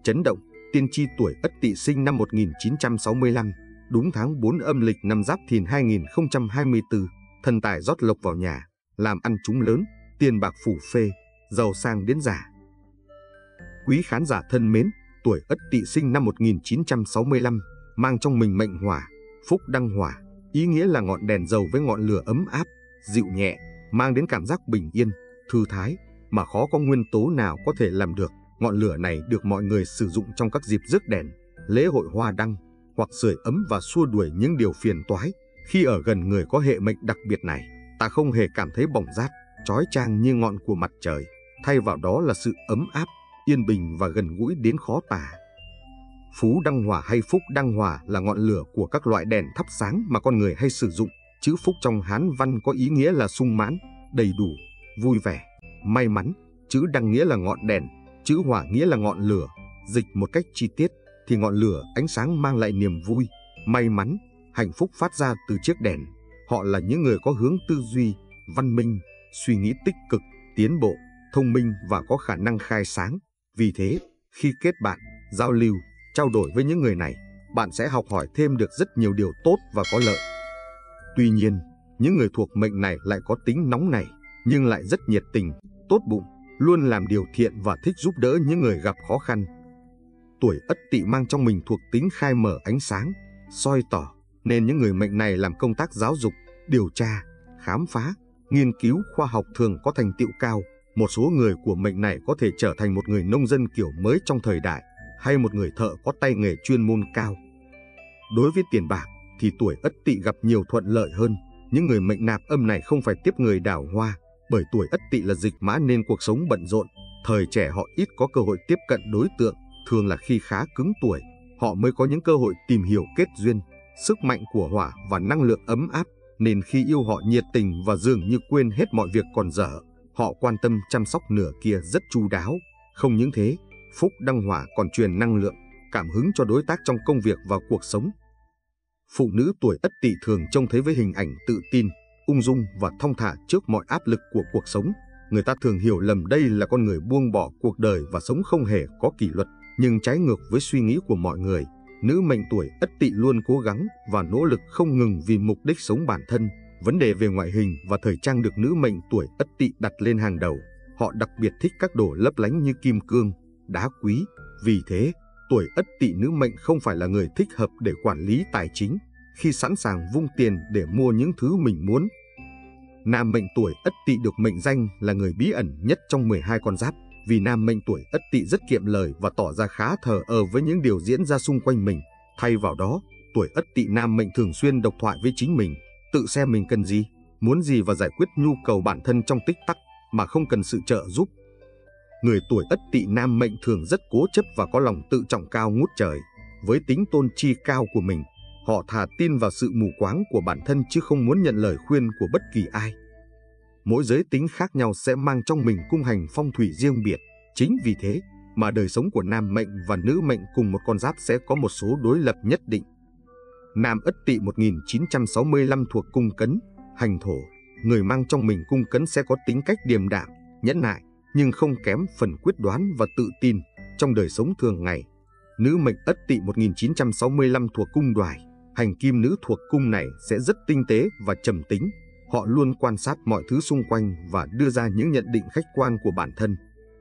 Chấn động, tiên tri tuổi Ất Tỵ sinh năm 1965, đúng tháng 4 âm lịch năm Giáp Thìn 2024, thần tài rót lộc vào nhà, làm ăn trúng lớn, tiền bạc phủ phê, giàu sang đến giả. Quý khán giả thân mến, tuổi Ất Tỵ sinh năm 1965, mang trong mình mệnh hỏa, phúc đăng hỏa, ý nghĩa là ngọn đèn dầu với ngọn lửa ấm áp, dịu nhẹ, mang đến cảm giác bình yên, thư thái, mà khó có nguyên tố nào có thể làm được. Ngọn lửa này được mọi người sử dụng trong các dịp rước đèn, lễ hội hoa đăng, hoặc sưởi ấm và xua đuổi những điều phiền toái. Khi ở gần người có hệ mệnh đặc biệt này, ta không hề cảm thấy bỏng rát, chói chang như ngọn của mặt trời, thay vào đó là sự ấm áp, yên bình và gần gũi đến khó tả. Phú đăng hỏa hay phúc đăng hỏa là ngọn lửa của các loại đèn thắp sáng mà con người hay sử dụng. Chữ phúc trong Hán văn có ý nghĩa là sung mãn, đầy đủ, vui vẻ, may mắn. Chữ đăng nghĩa là ngọn đèn, chữ hỏa nghĩa là ngọn lửa. Dịch một cách chi tiết thì ngọn lửa ánh sáng mang lại niềm vui, may mắn, hạnh phúc phát ra từ chiếc đèn. Họ là những người có hướng tư duy, văn minh, suy nghĩ tích cực, tiến bộ, thông minh và có khả năng khai sáng. Vì thế, khi kết bạn, giao lưu, trao đổi với những người này, bạn sẽ học hỏi thêm được rất nhiều điều tốt và có lợi. Tuy nhiên, những người thuộc mệnh này lại có tính nóng nảy, nhưng lại rất nhiệt tình, tốt bụng, luôn làm điều thiện và thích giúp đỡ những người gặp khó khăn. Tuổi Ất Tỵ mang trong mình thuộc tính khai mở ánh sáng, soi tỏ, nên những người mệnh này làm công tác giáo dục, điều tra, khám phá, nghiên cứu khoa học thường có thành tựu cao. Một số người của mệnh này có thể trở thành một người nông dân kiểu mới trong thời đại, hay một người thợ có tay nghề chuyên môn cao. Đối với tiền bạc thì tuổi Ất Tỵ gặp nhiều thuận lợi hơn. Những người mệnh nạp âm này không phải tiếp người đào hoa, bởi tuổi Ất Tỵ là dịch mã nên cuộc sống bận rộn. Thời trẻ họ ít có cơ hội tiếp cận đối tượng, thường là khi khá cứng tuổi, họ mới có những cơ hội tìm hiểu kết duyên. Sức mạnh của hỏa và năng lượng ấm áp, nên khi yêu họ nhiệt tình và dường như quên hết mọi việc còn dở. Họ quan tâm chăm sóc nửa kia rất chu đáo. Không những thế, phúc đăng hỏa còn truyền năng lượng, cảm hứng cho đối tác trong công việc và cuộc sống. Phụ nữ tuổi Ất Tỵ thường trông thấy với hình ảnh tự tin, ung dung và thong thả trước mọi áp lực của cuộc sống. Người ta thường hiểu lầm đây là con người buông bỏ cuộc đời và sống không hề có kỷ luật, nhưng trái ngược với suy nghĩ của mọi người. Nữ mệnh tuổi Ất Tỵ luôn cố gắng và nỗ lực không ngừng vì mục đích sống bản thân. Vấn đề về ngoại hình và thời trang được nữ mệnh tuổi Ất Tỵ đặt lên hàng đầu. Họ đặc biệt thích các đồ lấp lánh như kim cương, đá quý. Vì thế, tuổi Ất Tỵ nữ mệnh không phải là người thích hợp để quản lý tài chính, khi sẵn sàng vung tiền để mua những thứ mình muốn. Nam mệnh tuổi Ất Tỵ được mệnh danh là người bí ẩn nhất trong 12 con giáp, vì nam mệnh tuổi Ất Tỵ rất kiệm lời và tỏ ra khá thờ ơ với những điều diễn ra xung quanh mình. Thay vào đó, tuổi Ất Tỵ nam mệnh thường xuyên độc thoại với chính mình, tự xem mình cần gì, muốn gì và giải quyết nhu cầu bản thân trong tích tắc mà không cần sự trợ giúp. Người tuổi Ất Tỵ nam mệnh thường rất cố chấp và có lòng tự trọng cao ngút trời. Với tính tôn tri cao của mình, họ thà tin vào sự mù quáng của bản thân chứ không muốn nhận lời khuyên của bất kỳ ai. Mỗi giới tính khác nhau sẽ mang trong mình cung hành phong thủy riêng biệt. Chính vì thế mà đời sống của nam mệnh và nữ mệnh cùng một con giáp sẽ có một số đối lập nhất định. Nam Ất Tỵ 1965 thuộc cung Cấn, hành thổ. Người mang trong mình cung Cấn sẽ có tính cách điềm đạm, nhẫn nại, nhưng không kém phần quyết đoán và tự tin trong đời sống thường ngày. Nữ mệnh Ất Tỵ 1965 thuộc cung Đoài, hành kim nữ thuộc cung này sẽ rất tinh tế và trầm tính. Họ luôn quan sát mọi thứ xung quanh và đưa ra những nhận định khách quan của bản thân.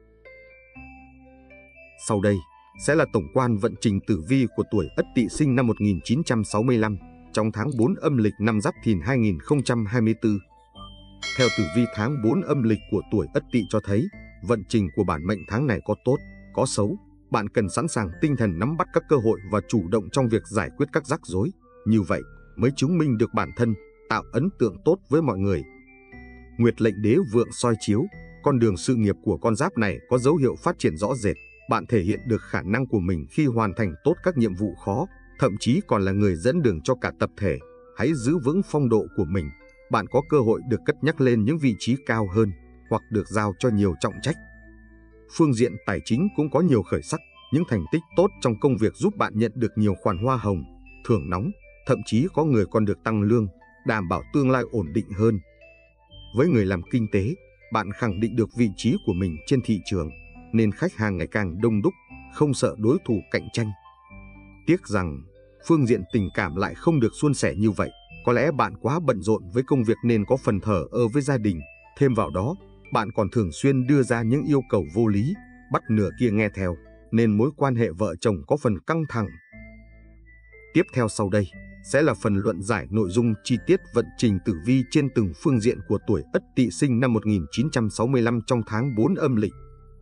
Sau đây sẽ là tổng quan vận trình tử vi của tuổi Ất Tỵ sinh năm 1965 trong tháng 4 âm lịch năm Giáp Thìn 2024. Theo tử vi tháng 4 âm lịch của tuổi Ất Tỵ cho thấy, vận trình của bản mệnh tháng này có tốt, có xấu. Bạn cần sẵn sàng tinh thần nắm bắt các cơ hội và chủ động trong việc giải quyết các rắc rối. Như vậy mới chứng minh được bản thân, tạo ấn tượng tốt với mọi người. Nguyệt lệnh đế vượng soi chiếu, con đường sự nghiệp của con giáp này có dấu hiệu phát triển rõ rệt. Bạn thể hiện được khả năng của mình khi hoàn thành tốt các nhiệm vụ khó, thậm chí còn là người dẫn đường cho cả tập thể. Hãy giữ vững phong độ của mình. Bạn có cơ hội được cất nhắc lên những vị trí cao hơn, hoặc được giao cho nhiều trọng trách. Phương diện tài chính cũng có nhiều khởi sắc. Những thành tích tốt trong công việc giúp bạn nhận được nhiều khoản hoa hồng, thưởng nóng, thậm chí có người còn được tăng lương, đảm bảo tương lai ổn định hơn. Với người làm kinh tế, bạn khẳng định được vị trí của mình trên thị trường, nên khách hàng ngày càng đông đúc, không sợ đối thủ cạnh tranh. Tiếc rằng, phương diện tình cảm lại không được suôn sẻ như vậy. Có lẽ bạn quá bận rộn với công việc nên có phần thờ ơ với gia đình. Thêm vào đó, bạn còn thường xuyên đưa ra những yêu cầu vô lý, bắt nửa kia nghe theo, nên mối quan hệ vợ chồng có phần căng thẳng. Tiếp theo sau đây sẽ là phần luận giải nội dung chi tiết vận trình tử vi trên từng phương diện của tuổi Ất Tỵ sinh năm 1965 trong tháng 4 âm lịch.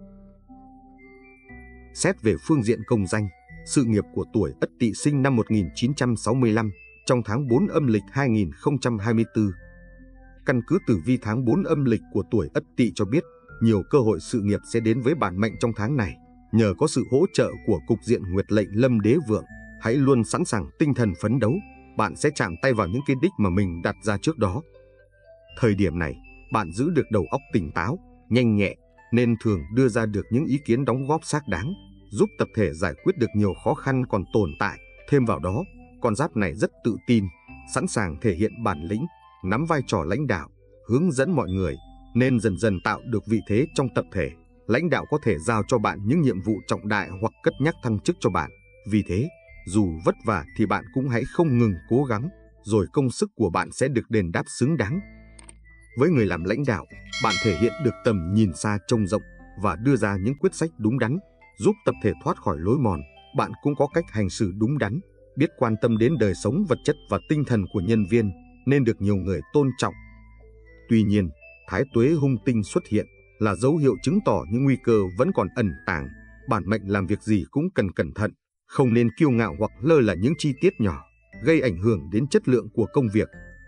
Xét về phương diện công danh, sự nghiệp của tuổi Ất Tỵ sinh năm 1965 trong tháng 4 âm lịch 2024. Căn cứ tử vi tháng 4 âm lịch của tuổi Ất Tỵ cho biết, nhiều cơ hội sự nghiệp sẽ đến với bản mệnh trong tháng này. Nhờ có sự hỗ trợ của cục diện Nguyệt lệnh Lâm Đế Vượng, hãy luôn sẵn sàng tinh thần phấn đấu, bạn sẽ chạm tay vào những cái đích mà mình đặt ra trước đó. Thời điểm này, bạn giữ được đầu óc tỉnh táo, nhanh nhẹ, nên thường đưa ra được những ý kiến đóng góp xác đáng, giúp tập thể giải quyết được nhiều khó khăn còn tồn tại. Thêm vào đó, con giáp này rất tự tin, sẵn sàng thể hiện bản lĩnh, nắm vai trò lãnh đạo, hướng dẫn mọi người, nên dần dần tạo được vị thế trong tập thể. Lãnh đạo có thể giao cho bạn những nhiệm vụ trọng đại hoặc cất nhắc thăng chức cho bạn. Vì thế, dù vất vả thì bạn cũng hãy không ngừng cố gắng, rồi công sức của bạn sẽ được đền đáp xứng đáng. Với người làm lãnh đạo, bạn thể hiện được tầm nhìn xa trông rộng và đưa ra những quyết sách đúng đắn, giúp tập thể thoát khỏi lối mòn. Bạn cũng có cách hành xử đúng đắn, biết quan tâm đến đời sống vật chất và tinh thần của nhân viên, nên được nhiều người tôn trọng. Tuy nhiên, thái tuế hung tinh xuất hiện là dấu hiệu chứng tỏ những nguy cơ vẫn còn ẩn tàng. Bản mệnh làm việc gì cũng cần cẩn thận, không nên kiêu ngạo hoặc lơ là những chi tiết nhỏ, gây ảnh hưởng đến chất lượng của công việc.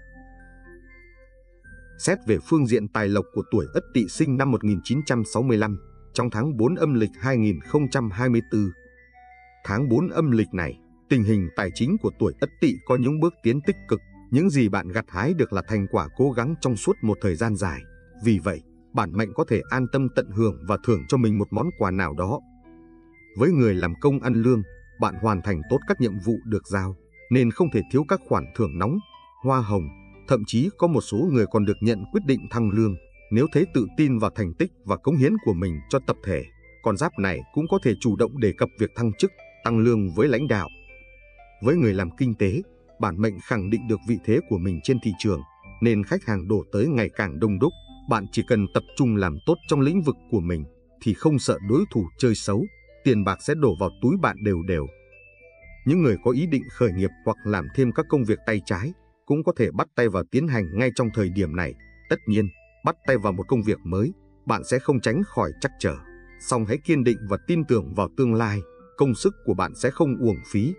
Xét về phương diện tài lộc của tuổi Ất Tỵ sinh năm 1965, trong tháng 4 âm lịch 2024. Tháng 4 âm lịch này, tình hình tài chính của tuổi Ất Tỵ có những bước tiến tích cực. Những gì bạn gặt hái được là thành quả cố gắng trong suốt một thời gian dài. Vì vậy, bản mệnh có thể an tâm tận hưởng và thưởng cho mình một món quà nào đó. Với người làm công ăn lương, bạn hoàn thành tốt các nhiệm vụ được giao, nên không thể thiếu các khoản thưởng nóng, hoa hồng. Thậm chí có một số người còn được nhận quyết định thăng lương. Nếu thấy tự tin vào thành tích và cống hiến của mình cho tập thể, con giáp này cũng có thể chủ động đề cập việc thăng chức, tăng lương với lãnh đạo. Với người làm kinh tế, bản mệnh khẳng định được vị thế của mình trên thị trường, nên khách hàng đổ tới ngày càng đông đúc. Bạn chỉ cần tập trung làm tốt trong lĩnh vực của mình thì không sợ đối thủ chơi xấu, tiền bạc sẽ đổ vào túi bạn đều đều. Những người có ý định khởi nghiệp hoặc làm thêm các công việc tay trái cũng có thể bắt tay vào tiến hành ngay trong thời điểm này. Tất nhiên, bắt tay vào một công việc mới, bạn sẽ không tránh khỏi trắc trở. Song hãy kiên định và tin tưởng vào tương lai, công sức của bạn sẽ không uổng phí.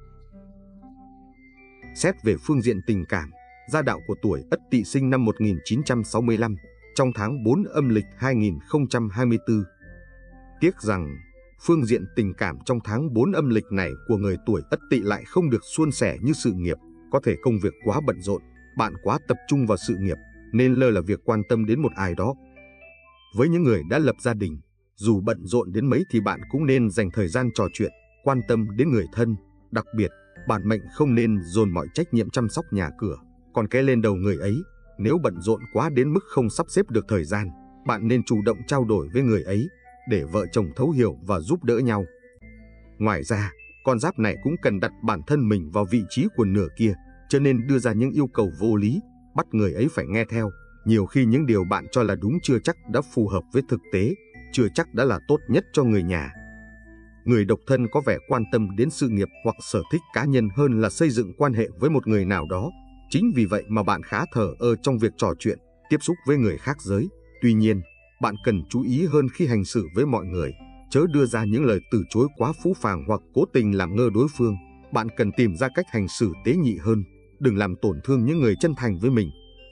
Xét về phương diện tình cảm, gia đạo của tuổi Ất Tỵ sinh năm 1965 trong tháng 4 âm lịch 2024. Tiếc rằng, phương diện tình cảm trong tháng 4 âm lịch này của người tuổi Ất Tỵ lại không được suôn sẻ như sự nghiệp. Có thể công việc quá bận rộn, bạn quá tập trung vào sự nghiệp, nên lơ là việc quan tâm đến một ai đó. Với những người đã lập gia đình, dù bận rộn đến mấy thì bạn cũng nên dành thời gian trò chuyện, quan tâm đến người thân. Đặc biệt, bản mệnh không nên dồn mọi trách nhiệm chăm sóc nhà cửa còn cái lên đầu người ấy. Nếu bận rộn quá đến mức không sắp xếp được thời gian, bạn nên chủ động trao đổi với người ấy để vợ chồng thấu hiểu và giúp đỡ nhau. Ngoài ra, con giáp này cũng cần đặt bản thân mình vào vị trí của nửa kia, cho nên đưa ra những yêu cầu vô lý, bắt người ấy phải nghe theo. Nhiều khi những điều bạn cho là đúng chưa chắc đã phù hợp với thực tế, chưa chắc đã là tốt nhất cho người nhà. Người độc thân có vẻ quan tâm đến sự nghiệp hoặc sở thích cá nhân hơn là xây dựng quan hệ với một người nào đó. Chính vì vậy mà bạn khá thờ ơ trong việc trò chuyện, tiếp xúc với người khác giới. Tuy nhiên, bạn cần chú ý hơn khi hành xử với mọi người, chớ đưa ra những lời từ chối quá phũ phàng hoặc cố tình làm ngơ đối phương. Bạn cần tìm ra cách hành xử tế nhị hơn, đừng làm tổn thương những người chân thành với mình.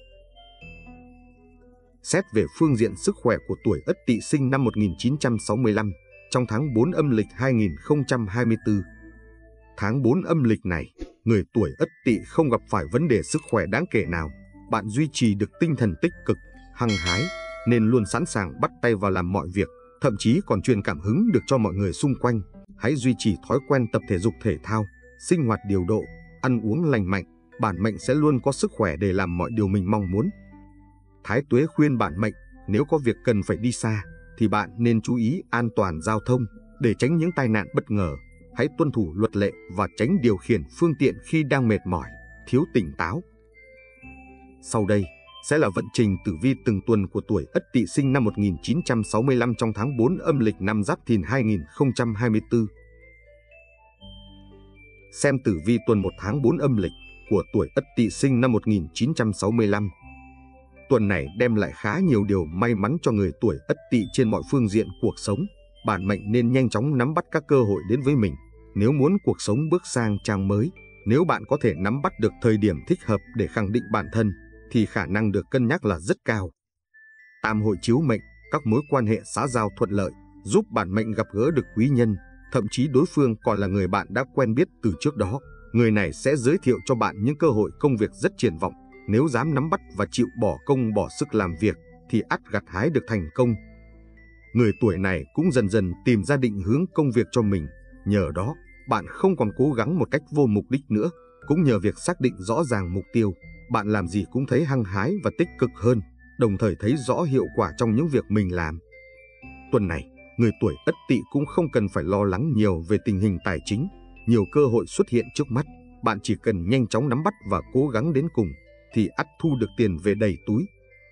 Xét về phương diện sức khỏe của tuổi Ất Tỵ sinh năm 1965 trong tháng 4 âm lịch 2024. Tháng 4 âm lịch này, người tuổi Ất Tỵ không gặp phải vấn đề sức khỏe đáng kể nào. Bạn duy trì được tinh thần tích cực, hăng hái, nên luôn sẵn sàng bắt tay vào làm mọi việc, thậm chí còn truyền cảm hứng được cho mọi người xung quanh. Hãy duy trì thói quen tập thể dục thể thao, sinh hoạt điều độ, ăn uống lành mạnh, bản mệnh sẽ luôn có sức khỏe để làm mọi điều mình mong muốn. Thái tuế khuyên bản mệnh, nếu có việc cần phải đi xa, thì bạn nên chú ý an toàn giao thông, Để tránh những tai nạn bất ngờ, hãy tuân thủ luật lệ và tránh điều khiển phương tiện khi đang mệt mỏi, thiếu tỉnh táo. Sau đây sẽ là vận trình tử vi từng tuần của tuổi Ất Tỵ sinh năm 1965 trong tháng 4 âm lịch năm Giáp Thìn 2024. Xem tử vi tuần 1 tháng 4 âm lịch của tuổi Ất Tỵ sinh năm 1965. Tuần này đem lại khá nhiều điều may mắn cho người tuổi Ất Tỵ trên mọi phương diện cuộc sống. Bản mệnh nên nhanh chóng nắm bắt các cơ hội đến với mình nếu muốn cuộc sống bước sang trang mới. Nếu bạn có thể nắm bắt được thời điểm thích hợp để khẳng định bản thân, thì khả năng được cân nhắc là rất cao. Tam hội chiếu mệnh, các mối quan hệ xã giao thuận lợi, giúp bản mệnh gặp gỡ được quý nhân, thậm chí đối phương còn là người bạn đã quen biết từ trước đó. Người này sẽ giới thiệu cho bạn những cơ hội công việc rất triển vọng. Nếu dám nắm bắt và chịu bỏ công bỏ sức làm việc, thì ắt gặt hái được thành công. Người tuổi này cũng dần dần tìm ra định hướng công việc cho mình. Nhờ đó, bạn không còn cố gắng một cách vô mục đích nữa. Cũng nhờ việc xác định rõ ràng mục tiêu, bạn làm gì cũng thấy hăng hái và tích cực hơn, đồng thời thấy rõ hiệu quả trong những việc mình làm. Tuần này, người tuổi Ất Tỵ cũng không cần phải lo lắng nhiều về tình hình tài chính. Nhiều cơ hội xuất hiện trước mắt, bạn chỉ cần nhanh chóng nắm bắt và cố gắng đến cùng, thì ắt thu được tiền về đầy túi.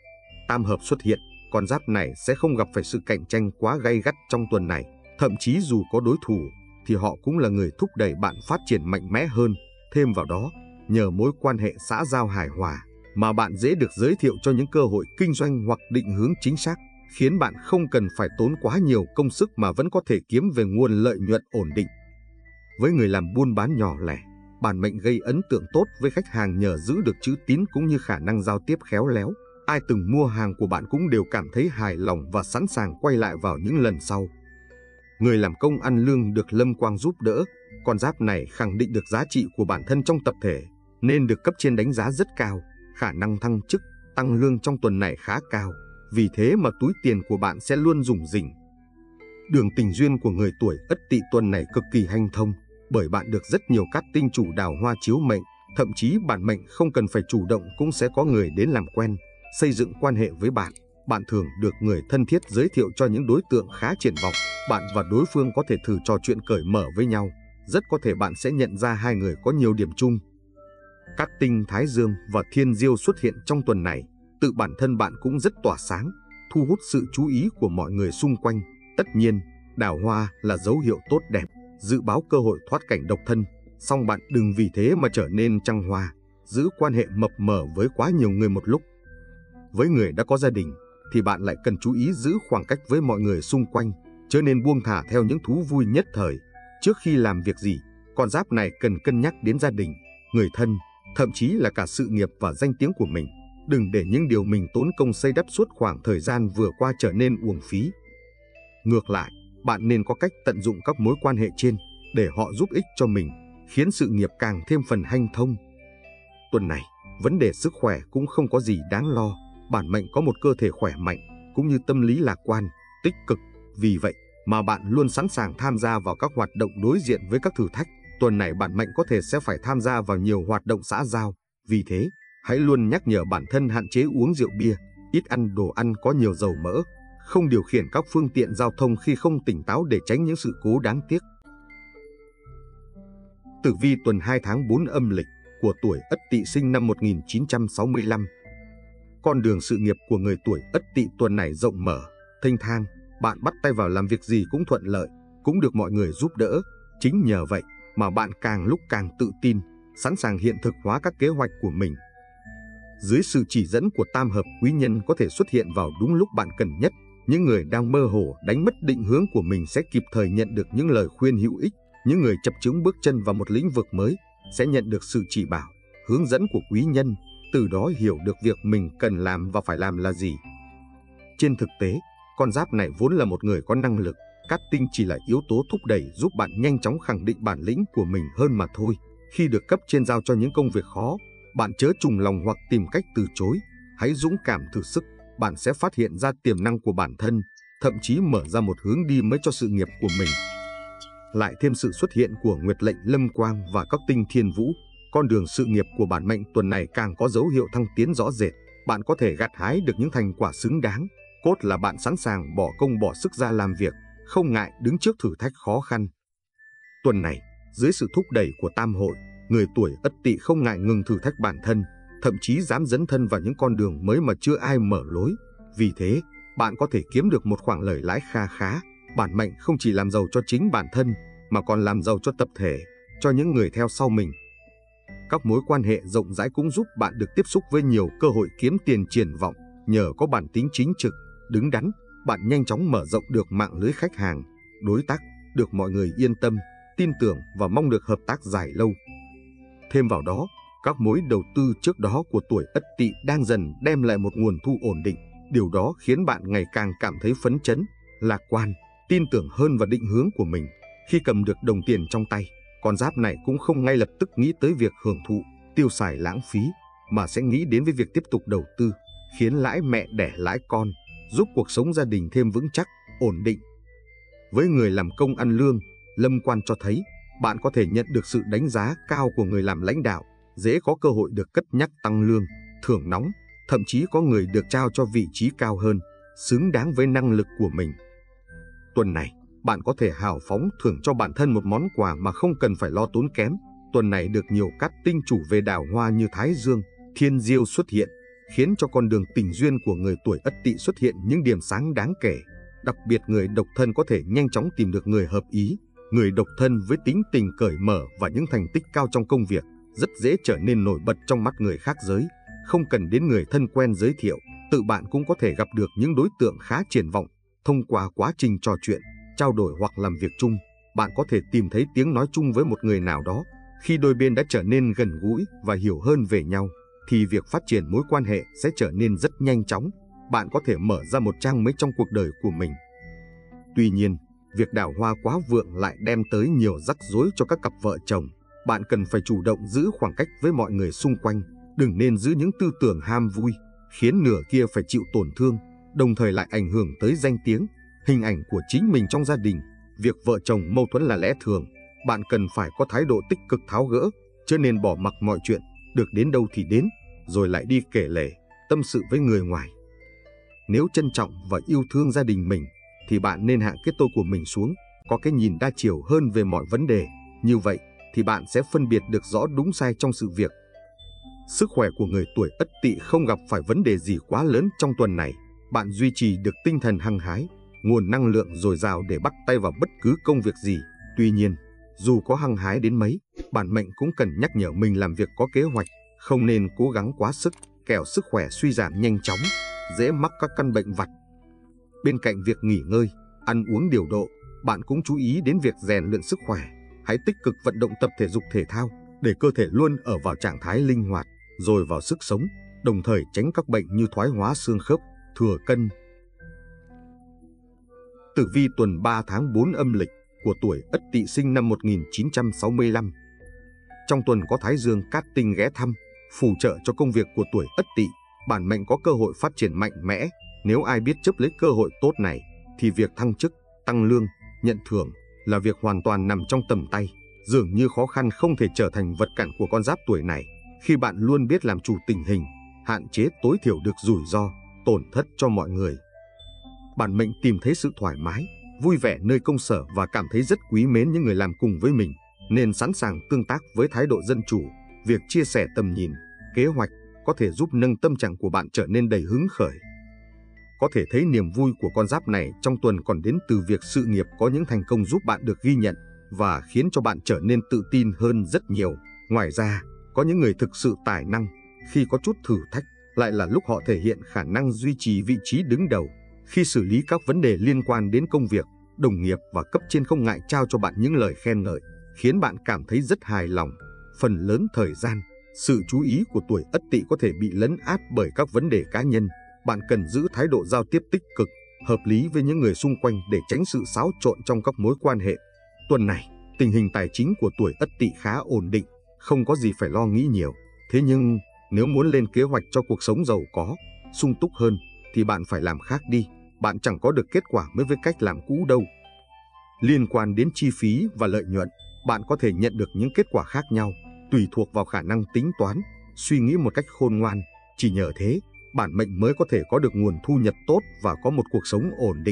Tam hợp xuất hiện, con giáp này sẽ không gặp phải sự cạnh tranh quá gay gắt trong tuần này. Thậm chí dù có đối thủ, thì họ cũng là người thúc đẩy bạn phát triển mạnh mẽ hơn. Thêm vào đó, nhờ mối quan hệ xã giao hài hòa, mà bạn dễ được giới thiệu cho những cơ hội kinh doanh hoặc định hướng chính xác, khiến bạn không cần phải tốn quá nhiều công sức mà vẫn có thể kiếm về nguồn lợi nhuận ổn định. Với người làm buôn bán nhỏ lẻ, bản mệnh gây ấn tượng tốt với khách hàng nhờ giữ được chữ tín cũng như khả năng giao tiếp khéo léo. Ai từng mua hàng của bạn cũng đều cảm thấy hài lòng và sẵn sàng quay lại vào những lần sau. Người làm công ăn lương được lâm quang giúp đỡ, con giáp này khẳng định được giá trị của bản thân trong tập thể, nên được cấp trên đánh giá rất cao. Khả năng thăng chức, tăng lương trong tuần này khá cao, vì thế mà túi tiền của bạn sẽ luôn rủng rỉnh. Đường tình duyên của người tuổi Ất Tỵ tuần này cực kỳ hanh thông, bởi bạn được rất nhiều cát tinh chủ đào hoa chiếu mệnh, thậm chí bản mệnh không cần phải chủ động cũng sẽ có người đến làm quen, xây dựng quan hệ với bạn. Bạn thường được người thân thiết giới thiệu cho những đối tượng khá triển vọng. Bạn và đối phương có thể thử trò chuyện cởi mở với nhau. Rất có thể bạn sẽ nhận ra hai người có nhiều điểm chung. Các tinh Thái Dương và Thiên Diêu xuất hiện trong tuần này. Tự bản thân bạn cũng rất tỏa sáng, thu hút sự chú ý của mọi người xung quanh. Tất nhiên, đào hoa là dấu hiệu tốt đẹp, dự báo cơ hội thoát cảnh độc thân. Song bạn đừng vì thế mà trở nên trăng hoa, giữ quan hệ mập mờ với quá nhiều người một lúc. Với người đã có gia đình, thì bạn lại cần chú ý giữ khoảng cách với mọi người xung quanh, chớ nên buông thả theo những thú vui nhất thời. Trước khi làm việc gì, con giáp này cần cân nhắc đến gia đình, người thân, thậm chí là cả sự nghiệp và danh tiếng của mình. Đừng để những điều mình tốn công xây đắp suốt khoảng thời gian vừa qua trở nên uổng phí. Ngược lại, bạn nên có cách tận dụng các mối quan hệ trên để họ giúp ích cho mình, khiến sự nghiệp càng thêm phần hanh thông. Tuần này, vấn đề sức khỏe cũng không có gì đáng lo. Bản mệnh có một cơ thể khỏe mạnh, cũng như tâm lý lạc quan, tích cực. Vì vậy mà bạn luôn sẵn sàng tham gia vào các hoạt động đối diện với các thử thách. Tuần này bản mệnh có thể sẽ phải tham gia vào nhiều hoạt động xã giao. Vì thế, hãy luôn nhắc nhở bản thân hạn chế uống rượu bia, ít ăn đồ ăn có nhiều dầu mỡ, không điều khiển các phương tiện giao thông khi không tỉnh táo để tránh những sự cố đáng tiếc. Tử vi tuần 2 tháng 4 âm lịch của tuổi Ất Tỵ sinh năm 1965. Con đường sự nghiệp của người tuổi Ất Tỵ tuần này rộng mở, thênh thang. Bạn bắt tay vào làm việc gì cũng thuận lợi, cũng được mọi người giúp đỡ. Chính nhờ vậy mà bạn càng lúc càng tự tin, sẵn sàng hiện thực hóa các kế hoạch của mình. Dưới sự chỉ dẫn của tam hợp quý nhân có thể xuất hiện vào đúng lúc bạn cần nhất. Những người đang mơ hồ đánh mất định hướng của mình sẽ kịp thời nhận được những lời khuyên hữu ích. Những người chập chững bước chân vào một lĩnh vực mới sẽ nhận được sự chỉ bảo, hướng dẫn của quý nhân, từ đó hiểu được việc mình cần làm và phải làm là gì. Trên thực tế, con giáp này vốn là một người có năng lực, cát tinh chỉ là yếu tố thúc đẩy giúp bạn nhanh chóng khẳng định bản lĩnh của mình hơn mà thôi. Khi được cấp trên giao cho những công việc khó, bạn chớ trùng lòng hoặc tìm cách từ chối. Hãy dũng cảm thử sức, bạn sẽ phát hiện ra tiềm năng của bản thân, thậm chí mở ra một hướng đi mới cho sự nghiệp của mình. Lại thêm sự xuất hiện của Nguyệt lệnh Lâm Quang và các tinh Thiên Vũ, con đường sự nghiệp của bản mệnh tuần này càng có dấu hiệu thăng tiến rõ rệt. Bạn có thể gặt hái được những thành quả xứng đáng, cốt là bạn sẵn sàng bỏ công bỏ sức ra làm việc, không ngại đứng trước thử thách khó khăn. Tuần này, dưới sự thúc đẩy của tam hội, người tuổi Ất Tỵ không ngại ngừng thử thách bản thân, thậm chí dám dấn thân vào những con đường mới mà chưa ai mở lối. Vì thế, bạn có thể kiếm được một khoản lời lãi kha khá. Bản mệnh không chỉ làm giàu cho chính bản thân, mà còn làm giàu cho tập thể, cho những người theo sau mình. Các mối quan hệ rộng rãi cũng giúp bạn được tiếp xúc với nhiều cơ hội kiếm tiền triển vọng. Nhờ có bản tính chính trực, đứng đắn, bạn nhanh chóng mở rộng được mạng lưới khách hàng, đối tác, được mọi người yên tâm, tin tưởng và mong được hợp tác dài lâu. Thêm vào đó, các mối đầu tư trước đó của tuổi Ất Tỵ đang dần đem lại một nguồn thu ổn định. Điều đó khiến bạn ngày càng cảm thấy phấn chấn, lạc quan, tin tưởng hơn vào định hướng của mình. Khi cầm được đồng tiền trong tay, con giáp này cũng không ngay lập tức nghĩ tới việc hưởng thụ, tiêu xài lãng phí, mà sẽ nghĩ đến với việc tiếp tục đầu tư, khiến lãi mẹ đẻ lãi con, giúp cuộc sống gia đình thêm vững chắc, ổn định. Với người làm công ăn lương, Lâm Quan cho thấy bạn có thể nhận được sự đánh giá cao của người làm lãnh đạo, dễ có cơ hội được cất nhắc tăng lương, thưởng nóng, thậm chí có người được trao cho vị trí cao hơn, xứng đáng với năng lực của mình. Tuần này, bạn có thể hào phóng thưởng cho bản thân một món quà mà không cần phải lo tốn kém. Tuần này được nhiều cát tinh chủ về đào hoa như Thái Dương, Thiên Diêu xuất hiện, khiến cho con đường tình duyên của người tuổi Ất Tỵ xuất hiện những điểm sáng đáng kể. Đặc biệt người độc thân có thể nhanh chóng tìm được người hợp ý. Người độc thân với tính tình cởi mở và những thành tích cao trong công việc rất dễ trở nên nổi bật trong mắt người khác giới. Không cần đến người thân quen giới thiệu, tự bạn cũng có thể gặp được những đối tượng khá triển vọng. Thông qua quá trình trò chuyện, trao đổi hoặc làm việc chung, bạn có thể tìm thấy tiếng nói chung với một người nào đó. Khi đôi bên đã trở nên gần gũi và hiểu hơn về nhau, thì việc phát triển mối quan hệ sẽ trở nên rất nhanh chóng. Bạn có thể mở ra một trang mới trong cuộc đời của mình. Tuy nhiên, việc đào hoa quá vượng lại đem tới nhiều rắc rối cho các cặp vợ chồng. Bạn cần phải chủ động giữ khoảng cách với mọi người xung quanh, đừng nên giữ những tư tưởng ham vui, khiến nửa kia phải chịu tổn thương, đồng thời lại ảnh hưởng tới danh tiếng, hình ảnh của chính mình trong gia đình. Việc vợ chồng mâu thuẫn là lẽ thường, bạn cần phải có thái độ tích cực tháo gỡ, chứ nên bỏ mặc mọi chuyện, được đến đâu thì đến, rồi lại đi kể lể, tâm sự với người ngoài. Nếu trân trọng và yêu thương gia đình mình, thì bạn nên hạ cái tôi của mình xuống, có cái nhìn đa chiều hơn về mọi vấn đề. Như vậy thì bạn sẽ phân biệt được rõ đúng sai trong sự việc. Sức khỏe của người tuổi Ất Tỵ không gặp phải vấn đề gì quá lớn trong tuần này. Bạn duy trì được tinh thần hăng hái, nguồn năng lượng dồi dào để bắt tay vào bất cứ công việc gì. Tuy nhiên, dù có hăng hái đến mấy, bản mệnh cũng cần nhắc nhở mình làm việc có kế hoạch, không nên cố gắng quá sức, kẻo sức khỏe suy giảm nhanh chóng, dễ mắc các căn bệnh vặt. Bên cạnh việc nghỉ ngơi, ăn uống điều độ, bạn cũng chú ý đến việc rèn luyện sức khỏe. Hãy tích cực vận động tập thể dục thể thao để cơ thể luôn ở vào trạng thái linh hoạt, dồi vào sức sống, đồng thời tránh các bệnh như thoái hóa xương khớp, thừa cân. Tử vi tuần 3 tháng 4 âm lịch của tuổi Ất Tỵ sinh năm 1965. Trong tuần có Thái Dương cát tinh ghé thăm, phù trợ cho công việc của tuổi Ất Tỵ. Bản mệnh có cơ hội phát triển mạnh mẽ. Nếu ai biết chấp lấy cơ hội tốt này, thì việc thăng chức, tăng lương, nhận thưởng là việc hoàn toàn nằm trong tầm tay. Dường như khó khăn không thể trở thành vật cản của con giáp tuổi này, khi bạn luôn biết làm chủ tình hình, hạn chế tối thiểu được rủi ro, tổn thất cho mọi người. Bản mệnh tìm thấy sự thoải mái, vui vẻ nơi công sở và cảm thấy rất quý mến những người làm cùng với mình, nên sẵn sàng tương tác với thái độ dân chủ. Việc chia sẻ tầm nhìn, kế hoạch có thể giúp nâng tâm trạng của bạn trở nên đầy hứng khởi. Có thể thấy niềm vui của con giáp này trong tuần còn đến từ việc sự nghiệp có những thành công giúp bạn được ghi nhận và khiến cho bạn trở nên tự tin hơn rất nhiều. Ngoài ra, có những người thực sự tài năng, khi có chút thử thách, lại là lúc họ thể hiện khả năng duy trì vị trí đứng đầu. Khi xử lý các vấn đề liên quan đến công việc, đồng nghiệp và cấp trên không ngại trao cho bạn những lời khen ngợi, khiến bạn cảm thấy rất hài lòng. Phần lớn thời gian, sự chú ý của tuổi Ất Tỵ có thể bị lấn át bởi các vấn đề cá nhân. Bạn cần giữ thái độ giao tiếp tích cực, hợp lý với những người xung quanh để tránh sự xáo trộn trong các mối quan hệ. Tuần này, tình hình tài chính của tuổi Ất Tỵ khá ổn định, không có gì phải lo nghĩ nhiều. Thế nhưng, nếu muốn lên kế hoạch cho cuộc sống giàu có, sung túc hơn, thì bạn phải làm khác đi. Bạn chẳng có được kết quả mới với cách làm cũ đâu. Liên quan đến chi phí và lợi nhuận, bạn có thể nhận được những kết quả khác nhau, tùy thuộc vào khả năng tính toán, suy nghĩ một cách khôn ngoan. Chỉ nhờ thế, bản mệnh mới có thể có được nguồn thu nhập tốt và có một cuộc sống ổn định.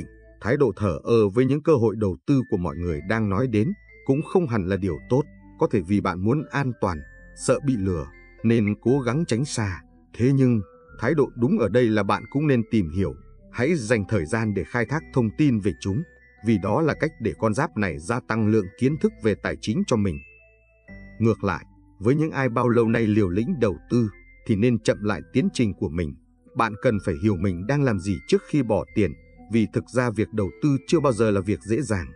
thái độ thờ ơ với những cơ hội đầu tư của mọi người đang nói đến cũng không hẳn là điều tốt. Có thể vì bạn muốn an toàn, sợ bị lừa nên cố gắng tránh xa. Thế nhưng, thái độ đúng ở đây là bạn cũng nên tìm hiểu, hãy dành thời gian để khai thác thông tin về chúng, vì đó là cách để con giáp này gia tăng lượng kiến thức về tài chính cho mình. Ngược lại, với những ai bao lâu nay liều lĩnh đầu tư thì nên chậm lại tiến trình của mình. Bạn cần phải hiểu mình đang làm gì trước khi bỏ tiền, vì thực ra việc đầu tư chưa bao giờ là việc dễ dàng.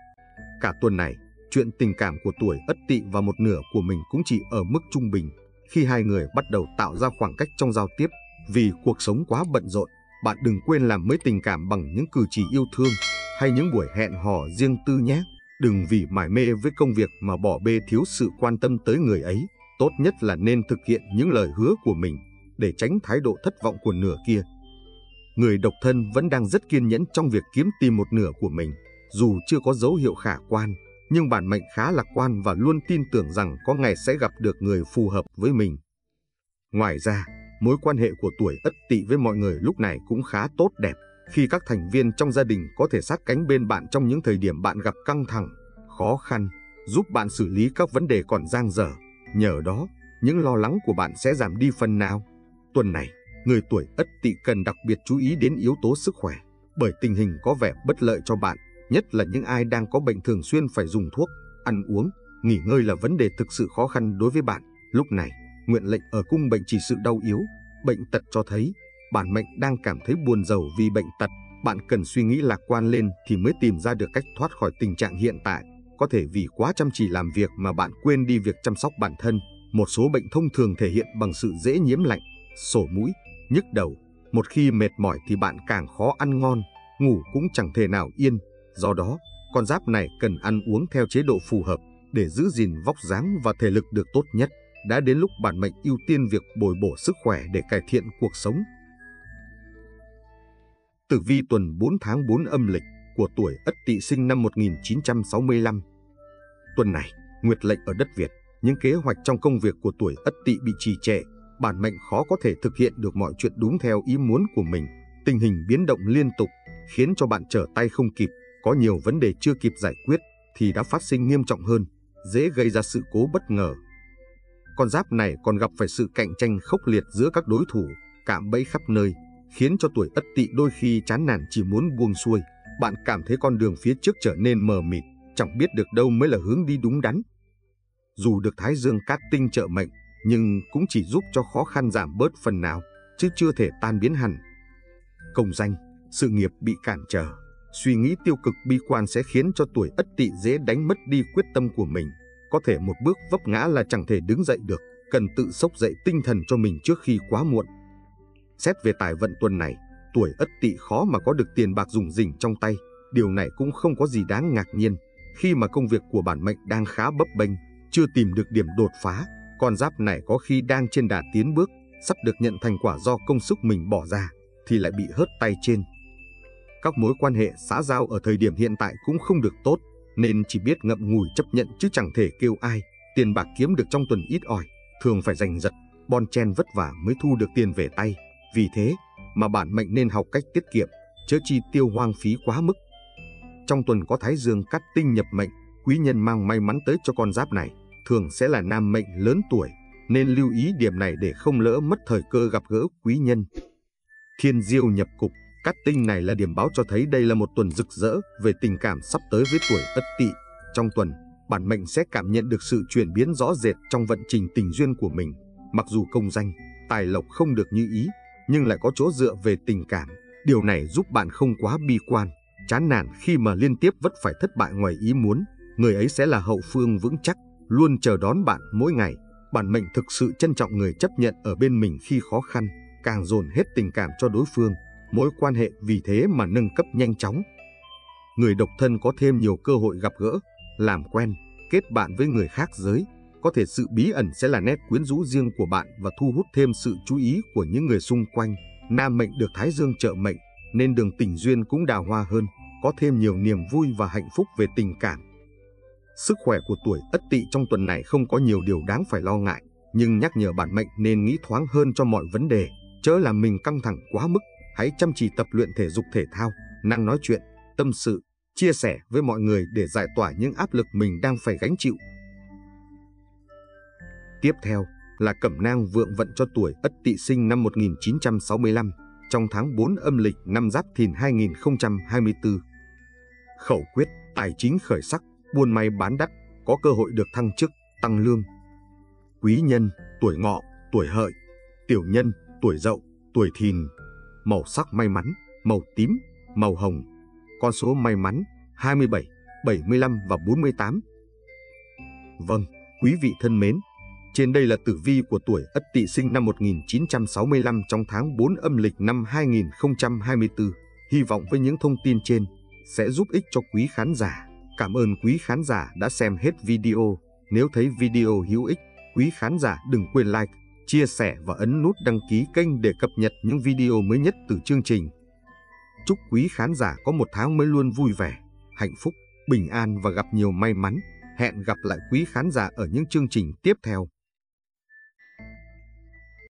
Cả tuần này, chuyện tình cảm của tuổi Ất Tỵ và một nửa của mình cũng chỉ ở mức trung bình. Khi hai người bắt đầu tạo ra khoảng cách trong giao tiếp, vì cuộc sống quá bận rộn, bạn đừng quên làm mới tình cảm bằng những cử chỉ yêu thương hay những buổi hẹn hò riêng tư nhé. Đừng vì mải mê với công việc mà bỏ bê thiếu sự quan tâm tới người ấy. Tốt nhất là nên thực hiện những lời hứa của mình để tránh thái độ thất vọng của nửa kia. Người độc thân vẫn đang rất kiên nhẫn trong việc kiếm tìm một nửa của mình. Dù chưa có dấu hiệu khả quan, nhưng bản mệnh khá lạc quan và luôn tin tưởng rằng có ngày sẽ gặp được người phù hợp với mình. Ngoài ra, mối quan hệ của tuổi Ất Tỵ với mọi người lúc này cũng khá tốt đẹp, khi các thành viên trong gia đình có thể sát cánh bên bạn trong những thời điểm bạn gặp căng thẳng, khó khăn, giúp bạn xử lý các vấn đề còn dang dở. Nhờ đó, những lo lắng của bạn sẽ giảm đi phần nào. Tuần này, người tuổi Ất Tỵ cần đặc biệt chú ý đến yếu tố sức khỏe, bởi tình hình có vẻ bất lợi cho bạn, nhất là những ai đang có bệnh thường xuyên phải dùng thuốc, ăn uống, nghỉ ngơi là vấn đề thực sự khó khăn đối với bạn. Lúc này, nguyện lệnh ở cung bệnh chỉ sự đau yếu, bệnh tật cho thấy bản mệnh đang cảm thấy buồn rầu vì bệnh tật. Bạn cần suy nghĩ lạc quan lên thì mới tìm ra được cách thoát khỏi tình trạng hiện tại. Có thể vì quá chăm chỉ làm việc mà bạn quên đi việc chăm sóc bản thân. Một số bệnh thông thường thể hiện bằng sự dễ nhiễm lạnh, sổ mũi, nhức đầu. Một khi mệt mỏi thì bạn càng khó ăn ngon, ngủ cũng chẳng thể nào yên. Do đó, con giáp này cần ăn uống theo chế độ phù hợp để giữ gìn vóc dáng và thể lực được tốt nhất. Đã đến lúc bản mệnh ưu tiên việc bồi bổ sức khỏe để cải thiện cuộc sống. Tử vi tuần 4 tháng 4 âm lịch của tuổi Ất Tỵ sinh năm 1965. Tuần này, nguyệt lệnh ở đất Việt, những kế hoạch trong công việc của tuổi Ất Tỵ bị trì trệ, bản mệnh khó có thể thực hiện được mọi chuyện đúng theo ý muốn của mình. Tình hình biến động liên tục khiến cho bạn trở tay không kịp, có nhiều vấn đề chưa kịp giải quyết thì đã phát sinh nghiêm trọng hơn, dễ gây ra sự cố bất ngờ. Con giáp này còn gặp phải sự cạnh tranh khốc liệt giữa các đối thủ, cạm bẫy khắp nơi, khiến cho tuổi Ất Tỵ đôi khi chán nản chỉ muốn buông xuôi. Bạn cảm thấy con đường phía trước trở nên mờ mịt, chẳng biết được đâu mới là hướng đi đúng đắn. Dù được Thái Dương cát tinh trợ mệnh, nhưng cũng chỉ giúp cho khó khăn giảm bớt phần nào, chứ chưa thể tan biến hẳn. Công danh, sự nghiệp bị cản trở, suy nghĩ tiêu cực bi quan sẽ khiến cho tuổi Ất Tỵ dễ đánh mất đi quyết tâm của mình. Có thể một bước vấp ngã là chẳng thể đứng dậy được, cần tự xốc dậy tinh thần cho mình trước khi quá muộn. Xét về tài vận tuần này, tuổi Ất Tỵ khó mà có được tiền bạc rủng rỉnh trong tay. Điều này cũng không có gì đáng ngạc nhiên, khi mà công việc của bản mệnh đang khá bấp bênh, chưa tìm được điểm đột phá. Con giáp này có khi đang trên đà tiến bước, sắp được nhận thành quả do công sức mình bỏ ra, thì lại bị hớt tay trên. Các mối quan hệ xã giao ở thời điểm hiện tại cũng không được tốt, nên chỉ biết ngậm ngùi chấp nhận chứ chẳng thể kêu ai. Tiền bạc kiếm được trong tuần ít ỏi, thường phải giành giật, bon chen vất vả mới thu được tiền về tay. Vì thế mà bản mệnh nên học cách tiết kiệm, chớ chi tiêu hoang phí quá mức. Trong tuần có Thái Dương cát tinh nhập mệnh, quý nhân mang may mắn tới cho con giáp này, thường sẽ là nam mệnh lớn tuổi, nên lưu ý điểm này để không lỡ mất thời cơ gặp gỡ quý nhân. Thiên diêu nhập cục, cát tinh này là điểm báo cho thấy đây là một tuần rực rỡ về tình cảm sắp tới với tuổi Ất Tỵ. Trong tuần, bản mệnh sẽ cảm nhận được sự chuyển biến rõ rệt trong vận trình tình duyên của mình. Mặc dù công danh, tài lộc không được như ý, nhưng lại có chỗ dựa về tình cảm. Điều này giúp bạn không quá bi quan, chán nản khi mà liên tiếp vấp phải thất bại ngoài ý muốn. Người ấy sẽ là hậu phương vững chắc, luôn chờ đón bạn mỗi ngày. Bản mệnh thực sự trân trọng người chấp nhận ở bên mình khi khó khăn, càng dồn hết tình cảm cho đối phương. Mối quan hệ vì thế mà nâng cấp nhanh chóng. Người độc thân có thêm nhiều cơ hội gặp gỡ, làm quen, kết bạn với người khác giới. Có thể sự bí ẩn sẽ là nét quyến rũ riêng của bạn và thu hút thêm sự chú ý của những người xung quanh. Nam mệnh được Thái Dương trợ mệnh, nên đường tình duyên cũng đào hoa hơn, có thêm nhiều niềm vui và hạnh phúc về tình cảm. Sức khỏe của tuổi Ất Tỵ trong tuần này không có nhiều điều đáng phải lo ngại, nhưng nhắc nhở bản mệnh nên nghĩ thoáng hơn cho mọi vấn đề, chớ làm mình căng thẳng quá mức. Hãy chăm chỉ tập luyện thể dục thể thao, năng nói chuyện, tâm sự, chia sẻ với mọi người để giải tỏa những áp lực mình đang phải gánh chịu. Tiếp theo là cẩm nang vượng vận cho tuổi Ất Tỵ sinh năm 1965 trong tháng 4 âm lịch năm Giáp Thìn 2024. Khẩu quyết: tài chính khởi sắc, buôn may bán đắt, có cơ hội được thăng chức, tăng lương. Quý nhân: tuổi Ngọ, tuổi Hợi. Tiểu nhân: tuổi Dậu, tuổi Thìn. Màu sắc may mắn: màu tím, màu hồng. Con số may mắn: 27, 75 và 48. Vâng, quý vị thân mến, trên đây là tử vi của tuổi Ất Tỵ sinh năm 1965 trong tháng 4 âm lịch năm 2024. Hy vọng với những thông tin trên sẽ giúp ích cho quý khán giả. Cảm ơn quý khán giả đã xem hết video. Nếu thấy video hữu ích, quý khán giả đừng quên like, chia sẻ và ấn nút đăng ký kênh để cập nhật những video mới nhất từ chương trình. Chúc quý khán giả có một tháng mới luôn vui vẻ, hạnh phúc, bình an và gặp nhiều may mắn. Hẹn gặp lại quý khán giả ở những chương trình tiếp theo.